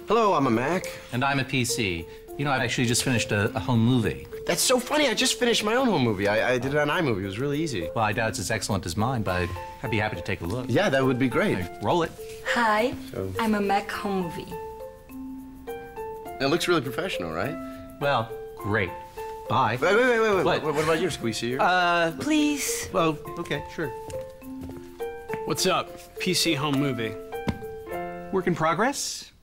Hello, I'm a Mac. And I'm a PC. You know, I actually just finished a home movie. That's so funny. I just finished my own home movie. I did it on iMovie. It was really easy. Well, I doubt it's as excellent as mine, but I'd be happy to take a look. Yeah, that would be great. Right, roll it. Hi, I'm a Mac home movie. It looks really professional, right? Well, great. Bye. Wait. What? What about yours? Can we see yours? Please. Well, okay, sure. What's up? PC home movie. Work in progress?